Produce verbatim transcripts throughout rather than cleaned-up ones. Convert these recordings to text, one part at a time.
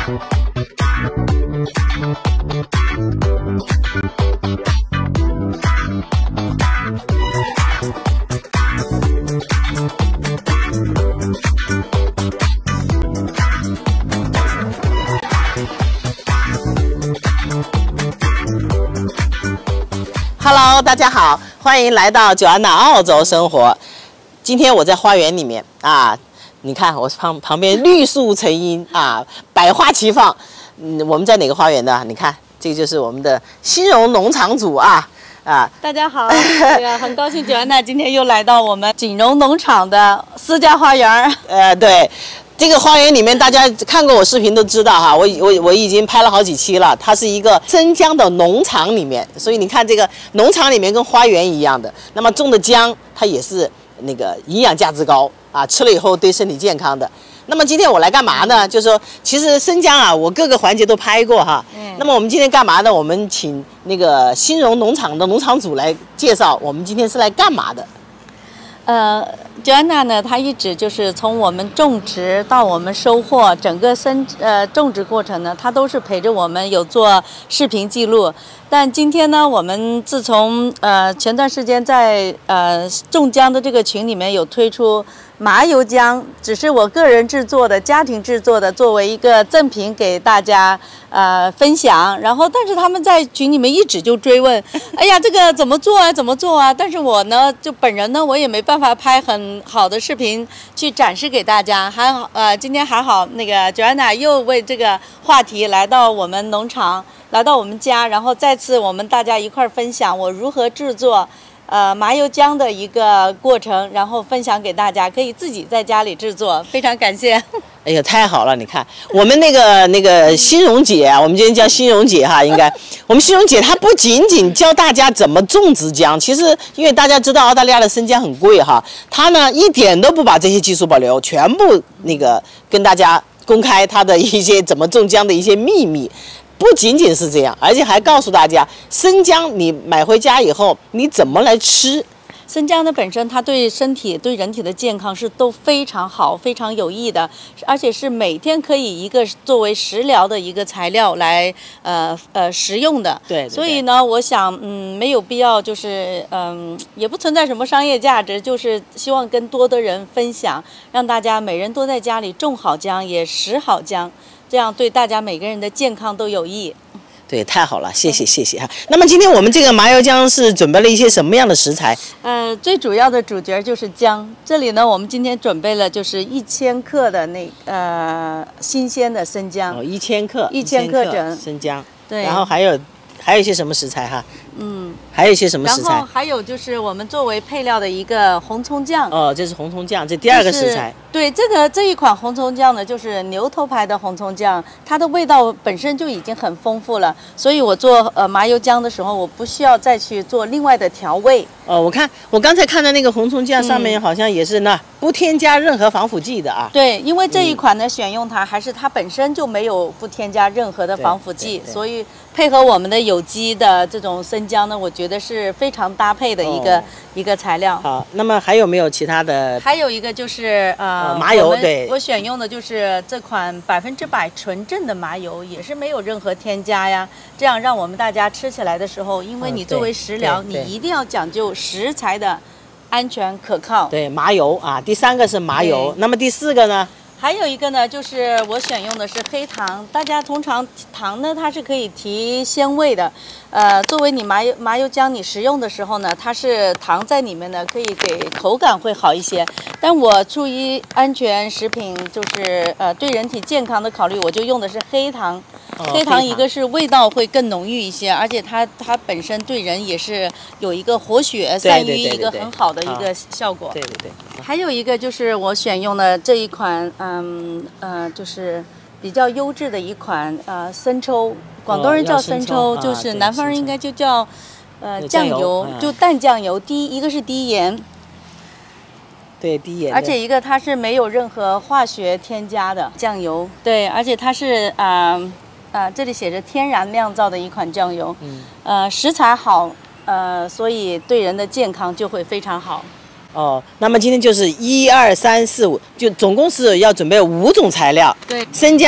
Hello， 大家好，欢迎来到九安娜澳洲生活。今天我在花园里面啊，你看我旁旁边绿树成荫啊，百花齐放。嗯，我们在哪个花园呢？你看，这个就是我们的新荣农场主啊啊！ 大家好，对呀，很高兴九安娜今天又来到我们锦荣农场的私家花园。 呃，对。这个花园里面，大家看过我视频都知道哈，我我我已经拍了好几期了。它是一个生姜的农场里面，所以你看这个农场里面跟花园一样的。那么种的姜，它也是那个营养价值高啊，吃了以后对身体健康的。那么今天我来干嘛呢？就是说，其实生姜啊，我各个环节都拍过哈。嗯。那么我们今天干嘛呢？我们请那个新荣农场的农场主来介绍，我们今天是来干嘛的。 呃，九安娜呢，她一直就是从我们种植到我们收获，整个生呃种植过程呢，她都是陪着我们有做视频记录。但今天呢，我们自从呃前段时间在呃种姜的这个群里面有推出麻油姜，只是我个人制作的、家庭制作的，作为一个赠品给大家呃分享。然后，但是他们在群里面一直就追问，哎呀，这个怎么做啊？怎么做啊？但是我呢，就本人呢，我也没办法拍很好的视频去展示给大家。还好，呃，今天还好，那个 Joanna 又为这个话题来到我们农场，来到我们家，然后再次我们大家一块儿分享我如何制作。呃，麻油姜的一个过程，然后分享给大家，可以自己在家里制作，非常感谢。 哎呀，太好了！你看，我们那个那个新荣姐啊，我们今天叫新荣姐哈，应该，我们新荣姐她不仅仅教大家怎么种植姜，其实因为大家知道澳大利亚的生姜很贵哈，她呢一点都不把这些技术保留，全部那个跟大家公开她的一些怎么种姜的一些秘密。不仅仅是这样，而且还告诉大家，生姜你买回家以后，你怎么来吃？ 生姜呢本身它对身体、对人体的健康是都非常好、非常有益的，而且是每天可以一个作为食疗的一个材料来呃呃食用的。 对, 对, 对。 所以呢，我想嗯没有必要就是嗯也不存在什么商业价值，就是希望跟多的人分享，让大家每人都在家里种好姜，也食好姜。这样对大家每个人的健康都有益。 对，太好了，谢谢谢谢哈。那么今天我们这个麻油姜是准备了一些什么样的食材？ 呃，最主要的主角就是姜。这里呢，我们今天准备了就是一千克的那呃新鲜的生姜。 哦，一千克， 一千克整生姜。 对。 然后还有还有一些什么食材哈？嗯。还有一些什么食材？ 然后还有就是我们作为配料的一个红葱酱。 哦，这是红葱酱，这第二个食材。 对，这个这一款红葱酱呢，就是牛头牌的红葱酱，它的味道本身就已经很丰富了，所以我做呃麻油姜的时候，我不需要再去做另外的调味。 哦，我看我刚才看的那个红葱酱上面好像也是那、嗯、不添加任何防腐剂的啊。 对，因为这一款呢、嗯、选用它还是它本身就没有不添加任何的防腐剂，所以配合我们的有机的这种生姜呢，我觉得是非常搭配的一个、哦、一个材料。 好，那么还有没有其他的？ 还有一个就是呃。 麻油，对， 我选用的就是这款百分之百纯正的麻油，也是没有任何添加呀。这样让我们大家吃起来的时候，因为你作为食疗，你一定要讲究食材的安全可靠。 对，麻油啊，第三个是麻油，那么第四个呢？ 还有一个呢，就是我选用的是黑糖。大家通常糖呢，它是可以提鲜味的。呃，作为你麻油麻油姜，你食用的时候呢，它是糖在里面呢，可以给口感会好一些。但我出于安全食品，就是呃对人体健康的考虑，我就用的是黑糖。哦、黑糖一个是味道会更浓郁一些，而且它它本身对人也是有一个活血散瘀一个很好的一个效果。 对对对。 还有一个就是我选用的这一款，嗯呃，就是比较优质的一款呃生抽，广东人叫生抽，哦、就是南方人应该就叫呃酱油，就淡酱油，低一个是低盐。 对，低盐， 而且一个它是没有任何化学添加的酱油，对，而且它是啊啊、呃呃，这里写着天然酿造的一款酱油，嗯，呃，食材好，呃，所以对人的健康就会非常好。 哦，那么今天就是一二三四五，就总共是要准备五种材料， 对， 生姜、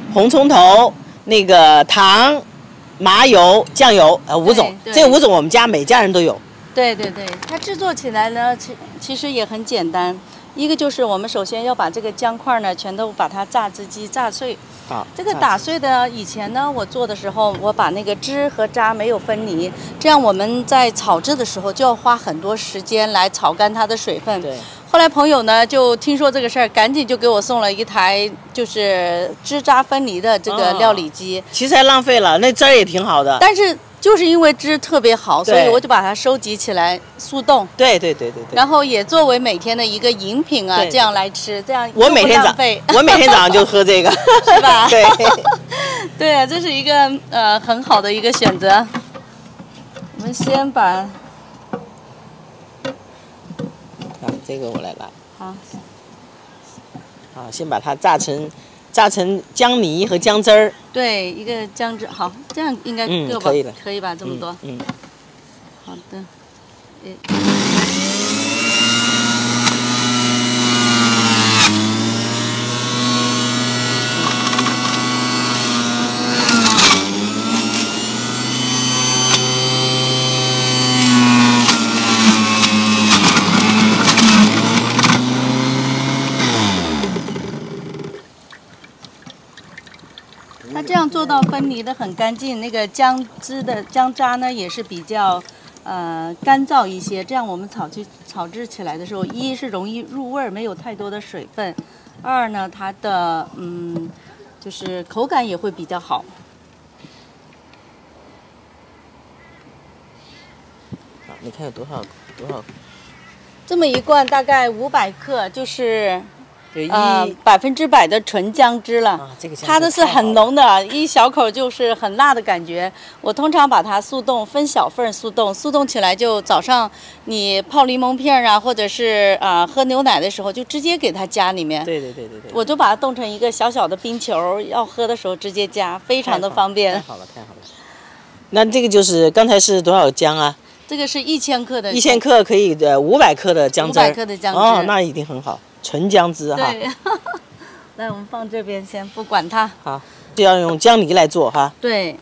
红葱头、那个糖、麻油、酱油，呃，五种。这五种我们家每家人都有。 对对对，它制作起来呢，其其实也很简单。一个就是我们首先要把这个姜块呢，全都把它榨汁机榨碎。 好， 这个打碎的，以前呢，我做的时候，我把那个汁和渣没有分离，这样我们在炒制的时候就要花很多时间来炒干它的水分。 对。 后来朋友呢就听说这个事儿，赶紧就给我送了一台就是汁渣分离的这个料理机。哦、 其实还浪费了，那汁儿也挺好的。 但是就是因为汁特别好，所以我就把它收集起来速冻。 对对对对对。 然后也作为每天的一个饮品啊，这样来吃，这样我每天早我每天早上就喝这个， 是吧？ 对。 对啊，这是一个呃很好的一个选择。我们先把，啊， 这个我来拿。 好。 好，先把它榨成榨成姜泥和姜汁儿。 对，一个姜汁，好，这样应该够吧？ 嗯、可以了， 可以吧？这么多。 嗯。嗯好的。诶。它这样做到分离的很干净，那个姜汁的姜渣呢也是比较，呃干燥一些。这样我们炒去炒制起来的时候，一是容易入味儿，没有太多的水分；二呢，它的嗯，就是口感也会比较好。 好，你看有多少多少？ 这么一罐大概五百克，就是。 有一呃百分之百的纯姜汁了， 啊、这个它的是很浓的，一小口就是很辣的感觉。我通常把它速冻，分小份速冻，速冻起来就早上你泡柠檬片啊，或者是啊、呃、喝牛奶的时候，就直接给它加里面。 对对对对对。 我就把它冻成一个小小的冰球，要喝的时候直接加，非常的方便。 太好了，太好了。那这个就是刚才是多少姜啊？ 这个是一千克的。 一千克可以呃五百克的姜汁。 五百克的姜汁。 哦，那一定很好。纯姜汁哈， 对，来我们放这边先，不管它。 好，就要用姜泥来做哈。 对。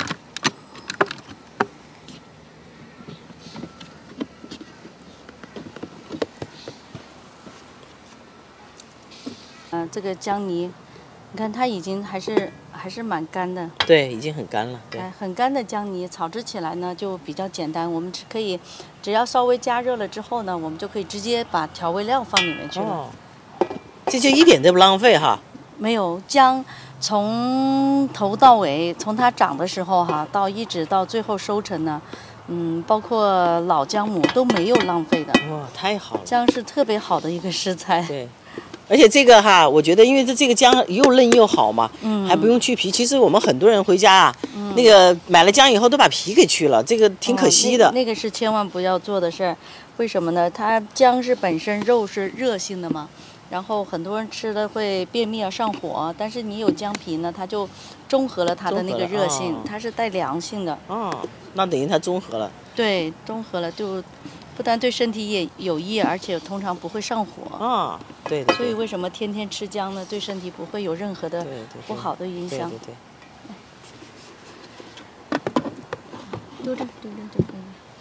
嗯、呃，这个姜泥，你看它已经还是还是蛮干的。 对，已经很干了。对， 哎，很干的姜泥炒制起来呢就比较简单，我们只可以。只要稍微加热了之后呢，我们就可以直接把调味料放里面去了。 哦，这就一点都不浪费哈。 没有，姜从头到尾，从它长的时候哈，到一直到最后收成呢，嗯，包括老姜母都没有浪费的。 哇，太好了！ 姜是特别好的一个食材。 对。而且这个哈，我觉得因为这这个姜又嫩又好嘛， 嗯， 还不用去皮。其实我们很多人回家啊，嗯、那个买了姜以后都把皮给去了，这个挺可惜的。 哦、那, 那个是千万不要做的事儿，为什么呢？它姜是本身肉是热性的嘛，然后很多人吃了会便秘啊上火，但是你有姜皮呢，它就中和了它的那个热性，哦、它是带凉性的。 哦，那等于它中和了。 对，中和了就。不但对身体也有益，而且通常不会上火。 啊，对的。 所以为什么天天吃姜呢？对身体不会有任何的不好的影响。 对对对。对对对对对。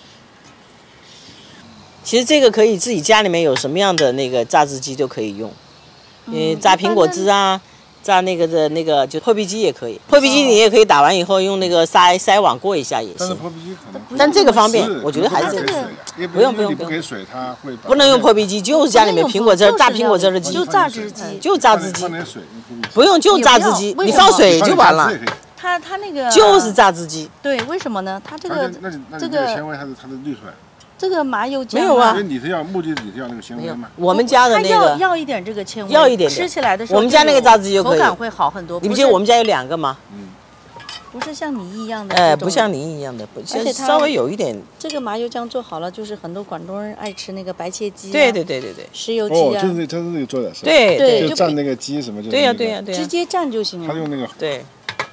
其实这个可以自己家里面有什么样的那个榨汁机都可以用，因为榨苹果汁啊。榨那个的那个就破壁机也可以，破壁机你也可以打完以后用那个筛筛网过一下也行。 但是破壁机可能， 但这个方便，我觉得还是不用不用不给水，它会不能用破壁机，就是家里面苹果汁榨苹果汁的机， 就榨汁机， 就榨汁机，不用就榨汁机，你放水就完了。 它它那个就是榨汁机。 对，为什么呢？它这个这个纤维它是它的滤出来。 这个麻油姜没有啊， 因为你是要目的你是要那个纤维嘛。 我们家的那个要要一点这个纤维， 要一点吃起来的时候， 我们家那个榨汁机就可以， 口感会好很多。 你不记得我们家有两个吗？ 嗯， 不是像泥一样的， 哎，不像泥一样的，而且稍微有一点。 这个麻油姜做好了，就是很多广东人爱吃那个白切鸡， 对对对对对， 石油鸡啊， 哦，就是就是那个做的， 对对， 就蘸那个鸡什么就对呀对呀对呀， 直接蘸就行了。 他用那个对，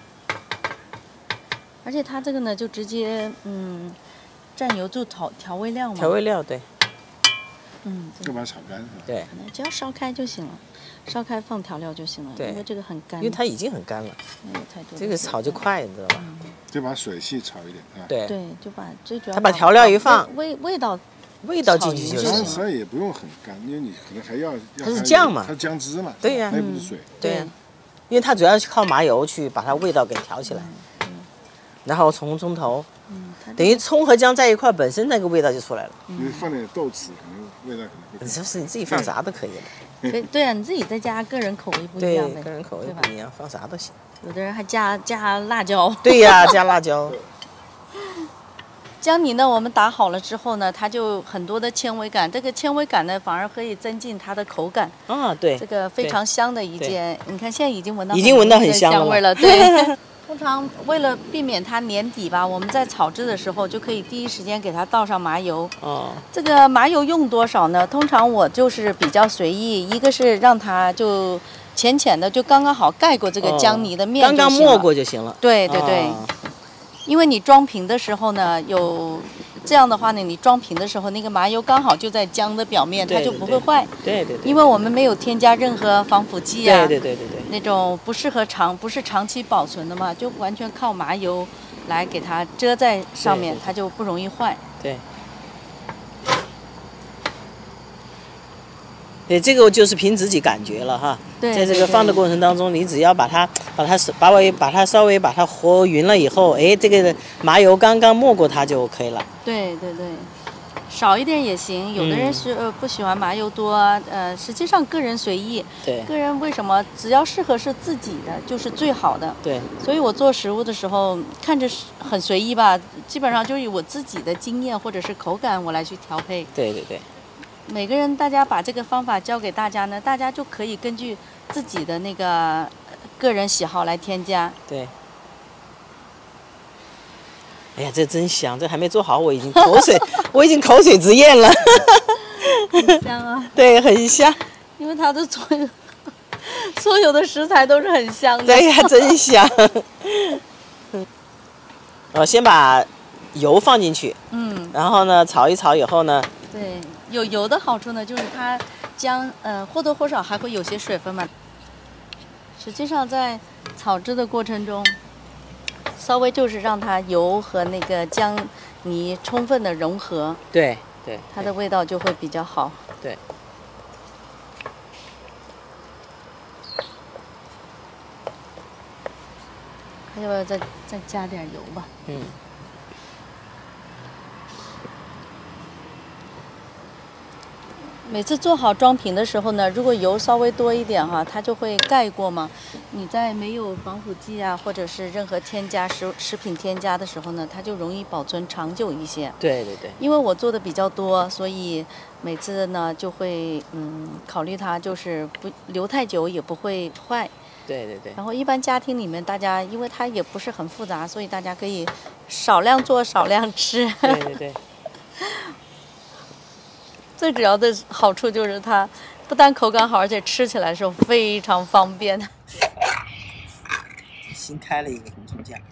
而且它这个呢，就直接嗯。蘸油就调调味料嘛， 调味料对。 嗯， 就把它炒干是吧？ 对， 只要烧开就行了，烧开放调料就行了。 对， 因为这个很干， 因为它已经很干了， 没有太多。 这个炒就快，你知道吧？ 嗯、 就把水细炒一点啊。 对对，就把最主要。 他把调料一放， 味味道。 味道进去就当行。 然也不用很干，因为你可能还要。 它是酱嘛， 它姜汁嘛。 对呀， 那不是水。 对呀，因为它主要是靠麻油去把它味道给调起来，然后从葱头，等于葱和姜在一块，本身那个味道就出来了。 你放点豆豉，可能味道可能会。 是不是你自己放啥都可以的？对对啊，你自己在家个人口味不一样呗。 对，个人口味不一样，放啥都行。 有的人还加加辣椒。 对呀，加辣椒。 姜泥呢，我们打好了之后呢，它就很多的纤维感，这个纤维感呢，反而可以增进它的口感。 啊，对， 这个非常香的一件，你看现在已经闻到已经闻到很香香味了。对，通常为了避免它粘底吧，我们在炒制的时候就可以第一时间给它倒上麻油。 哦， 这个麻油用多少呢？通常我就是比较随意，一个是让它就浅浅的，就刚刚好盖过这个姜泥的面， 刚刚没过就行了。 对对对。哦，因为你装瓶的时候呢，有这样的话呢，你装瓶的时候，那个麻油刚好就在姜的表面，它就不会坏。 对对对。 因为我们没有添加任何防腐剂啊， 对对对对对， 那种不适合长不是长期保存的嘛，就完全靠麻油来给它遮在上面，它就不容易坏。 对。对，这个就是凭自己感觉了哈。 对， 在这个放的过程当中，你只要把它、把它、把我把它稍微把它和匀了以后，哎，这个麻油刚刚没过它就 OK 了。 对对对，少一点也行。有的人是、嗯、呃不喜欢麻油多，呃，实际上个人随意。 对。 个人为什么只要适合是自己的就是最好的。 对。 所以我做食物的时候看着很随意吧，基本上就是以我自己的经验或者是口感我来去调配。 对对对。 每个人，大家把这个方法教给大家呢，大家就可以根据自己的那个个人喜好来添加。 对。哎呀，这真香！这还没做好，我已经口水，我已经口水直咽了。 很香啊！ 对，很香。 因为它的所有所有的食材都是很香的。 对呀，真香。我先把油放进去。嗯。然后呢，炒一炒以后呢。 对。有油的好处呢，就是它姜呃或多或少还会有些水分嘛。实际上在炒制的过程中，稍微就是让它油和那个姜泥充分的融合。 对对。 它的味道就会比较好。 对。 还要不要再再加点油吧？嗯。每次做好装瓶的时候呢，如果油稍微多一点哈，它就会盖过嘛。你在没有防腐剂啊，或者是任何添加食食品添加的时候呢，它就容易保存长久一些。 对对对。 因为我做的比较多，所以每次呢就会嗯考虑它就是不留太久也不会坏。 对对对。 然后一般家庭里面大家，因为它也不是很复杂，所以大家可以少量做少量吃。 对对对。 最主要的好处就是它不但口感好，而且吃起来的时候非常方便。 新开了一个红葱酱。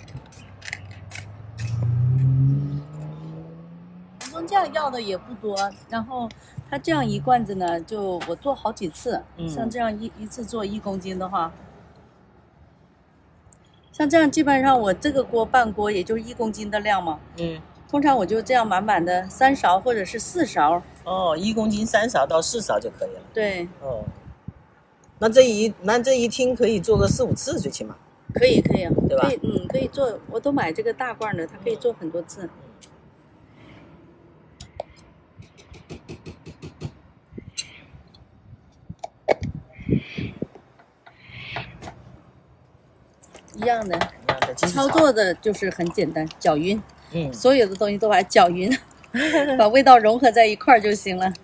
红葱酱要的也不多，然后它这样一罐子呢，就我做好几次。嗯、像这样一一次做一公斤的话，像这样基本上我这个锅半锅也就是一公斤的量嘛。嗯。通常我就这样满满的三勺或者是四勺。 哦，一公斤三勺到四勺就可以了。 对。 哦。那这一那这一听可以做个四五次最起码。 可以可以啊， 对吧？ 可以，嗯，可以做，我都买这个大罐的，它可以做很多次。一样的。 一样的。 操作的就是很简单，搅匀。嗯。所有的东西都把它搅匀。把味道融合在一块儿就行了。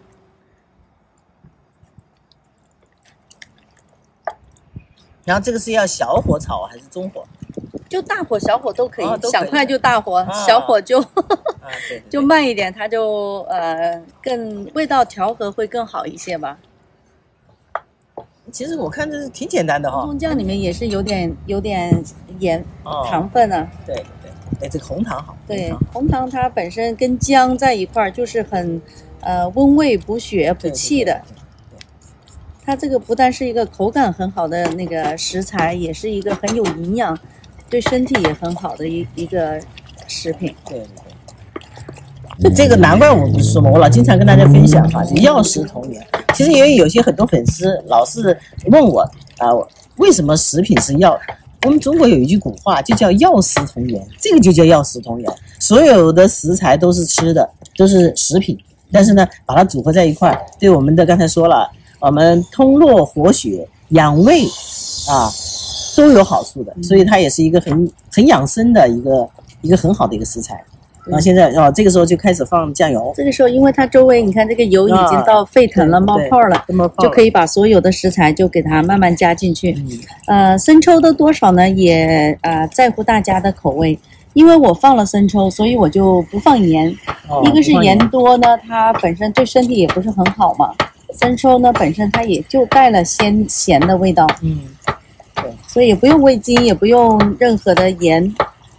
然后这个是要小火炒还是中火？ 就大火、小火都可以， 哦、都可以想快就大火，啊、小火就啊对对对就慢一点，它就呃更味道调和会更好一些吧。 其实我看这是挺简单的哈、哦。 红葱酱里面也是有点有点盐、哦、糖分啊。 对对对，哎，这个红糖好。 对，红糖它本身跟姜在一块儿就是很呃温胃补血补气的。对对对对对，它这个不但是一个口感很好的那个食材，也是一个很有营养，对身体也很好的一一个食品。对对对。 所以这个难怪我不是说嘛，我老经常跟大家分享哈，就药食同源。其实因为有些很多粉丝老是问我啊、呃，为什么食品是药？我们中国有一句古话，就叫药食同源，这个就叫药食同源。所有的食材都是吃的，都是食品，但是呢，把它组合在一块，对我们的刚才说了，我们通络活血、养胃啊，都有好处的。所以它也是一个很很养生的一个一个很好的一个食材。然后现在哦，这个时候就开始放酱油。 这个时候，因为它周围你看这个油已经到沸腾了，啊、冒泡了，就可以把所有的食材就给它慢慢加进去。嗯、呃，生抽的多少呢，也呃在乎大家的口味。因为我放了生抽，所以我就不放盐。哦、一个是盐多呢，它本身对身体也不是很好嘛。生抽呢本身它也就带了鲜咸的味道。嗯，对，所以也不用味精，也不用任何的盐。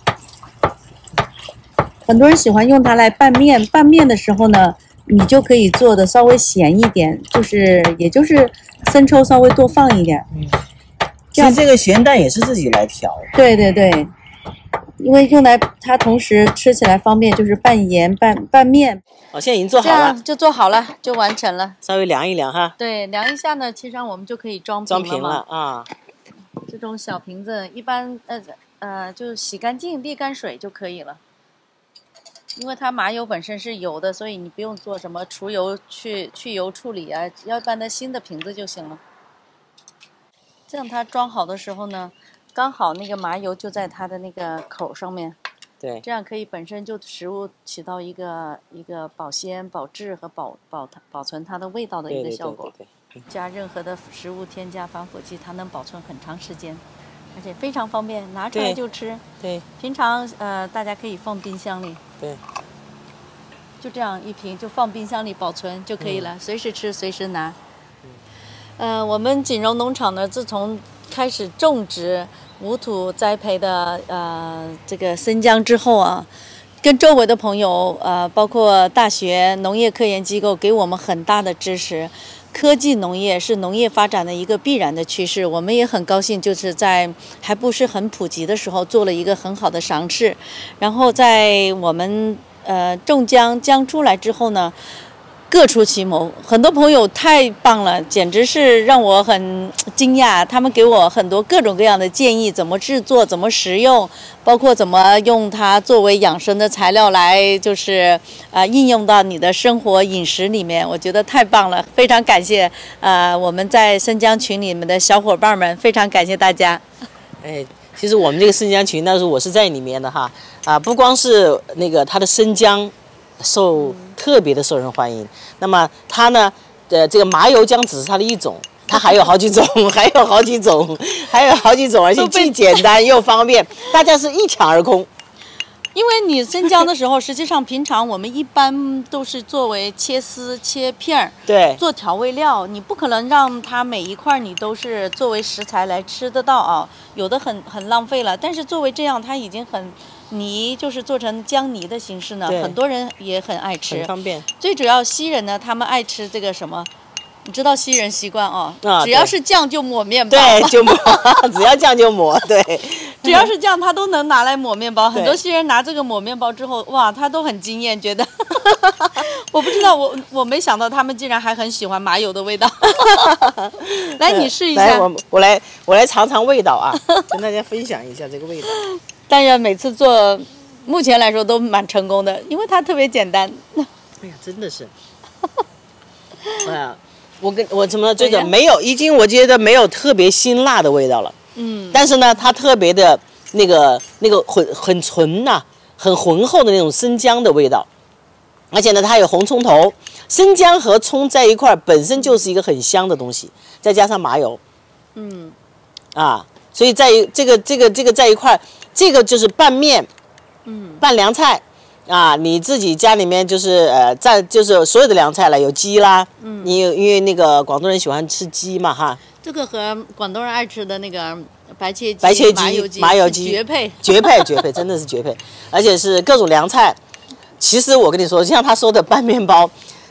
很多人喜欢用它来拌面，拌面的时候呢，你就可以做的稍微咸一点，就是也就是生抽稍微多放一点。嗯， 其实这个咸淡也是自己来调。 对对对，因为用来它同时吃起来方便，就是拌盐拌拌面。 哦，现在已经做好了，这样就做好了，就完成了。 稍微量一量哈。 对，量一下呢，其实上我们就可以装瓶了嘛。装瓶了啊。 这种小瓶子一般呃呃就洗干净沥干水就可以了。因为它麻油本身是油的，所以你不用做什么除油去去油处理啊，要不然的新的瓶子就行了。这样它装好的时候呢，刚好那个麻油就在它的那个口上面。 对， 这样可以本身就食物起到一个一个保鲜、保质和保保保存它的味道的一个效果。 对对对对对， 加任何的食物添加防腐剂，它能保存很长时间。而且非常方便，拿出来就吃。 对， 平常呃大家可以放冰箱里。 对， 就这样一瓶就放冰箱里保存就可以了，嗯、随时吃随时拿。嗯、呃，我们锦荣农场呢，自从开始种植无土栽培的呃这个生姜之后啊，跟周围的朋友呃包括大学、农业科研机构给我们很大的支持。科技农业是农业发展的一个必然的趋势，我们也很高兴，就是在还不是很普及的时候做了一个很好的尝试。然后在我们呃种姜姜出来之后呢，各出奇谋，很多朋友太棒了，简直是让我很惊讶。他们给我很多各种各样的建议，怎么制作，怎么食用，包括怎么用它作为养生的材料来，就是呃应用到你的生活饮食里面。我觉得太棒了，非常感谢呃我们在生姜群里面的小伙伴们，非常感谢大家。 哎，其实我们这个生姜群，那时候我是在里面的哈啊，不光是那个它的生姜受特别的受人欢迎，那么它呢，呃，这个麻油姜只是它的一种，它还有好几种，还有好几种，还有好几种，而且既简单又方便，大家是一抢而空。 因为你生姜的时候，实际上平常我们一般都是作为切丝、切片儿， 对， 做调味料，你不可能让它每一块你都是作为食材来吃得到啊，有的很很浪费了。但是作为这样，它已经很泥，就是做成姜泥的形式呢，很多人也很爱吃， 很方便。 最主要西人呢，他们爱吃这个什么？你知道西人习惯哦，啊、只要是酱就抹面包， 对，就抹，只要酱就抹，对， 只要是酱他都能拿来抹面包。很多西人拿这个抹面包之后，哇，他都很惊艳，觉得，我不知道，我我没想到他们竟然还很喜欢麻油的味道。来，你试一下， 来，我我来我来尝尝味道啊，跟大家分享一下这个味道。 但是每次做，目前来说都蛮成功的，因为它特别简单。 哎呀，真的是，哎呀。我跟我怎么这个没有，已经我觉得没有特别辛辣的味道了。嗯。但是呢，它特别的那个那个很很纯呐、啊，很浑厚的那种生姜的味道，而且呢，它有红葱头，生姜和葱在一块儿本身就是一个很香的东西，再加上麻油，嗯，啊，所以在这个这个这个在一块儿，这个就是拌面，嗯，拌凉菜。啊，你自己家里面就是呃，在就是所有的凉菜了，有鸡啦，嗯，你因为那个广东人喜欢吃鸡嘛哈， 这个和广东人爱吃的那个白切鸡、 白切鸡、 麻油鸡、 麻油鸡绝配， 绝配绝配，真的是绝配，而且是各种凉菜。其实我跟你说，像他说的拌面包，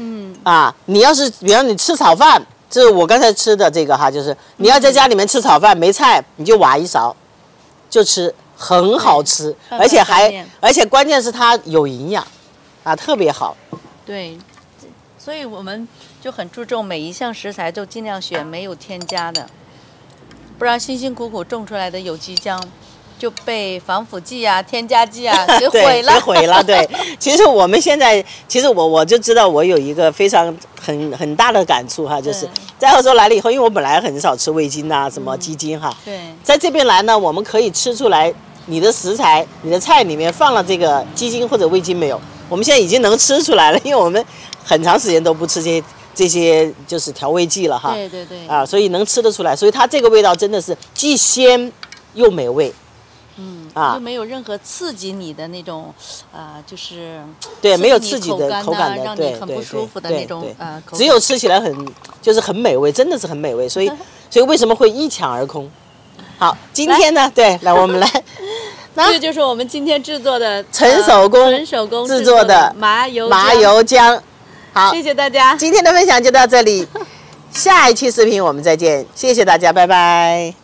嗯啊，你要是比方你吃炒饭，这是我刚才吃的这个哈，就是你要在家里面吃炒饭没菜，你就挖一勺就吃，很好吃，而且还而且关键是它有营养，啊，特别好。 对，所以我们就很注重每一项食材都尽量选没有添加的，不然辛辛苦苦种出来的有机姜就被防腐剂啊、添加剂啊给毁了。 给毁了。对，其实我们现在，其实我我就知道，我有一个非常很很大的感触哈，就是在澳洲来了以后，因为我本来很少吃味精啊、什么鸡精哈， 对， 在这边来呢，我们可以吃出来你的食材、你的菜里面放了这个鸡精或者味精没有。我们现在已经能吃出来了，因为我们很长时间都不吃这些这些就是调味剂了哈。 对对对。 啊，所以能吃得出来，所以它这个味道真的是既鲜又美味。 嗯啊， 就没有任何刺激你的那种，呃，就是对，没有刺激的口感的， 让对你很不舒服的那种呃口感。 只有吃起来很就是很美味，真的是很美味，所以所以为什么会一抢而空？好，今天呢，对，来我们来。 这个就是我们今天制作的纯手工、 纯手工制作的麻油麻油姜。好， 谢谢大家， 今天的分享就到这里，下一期视频我们再见，谢谢大家，拜拜。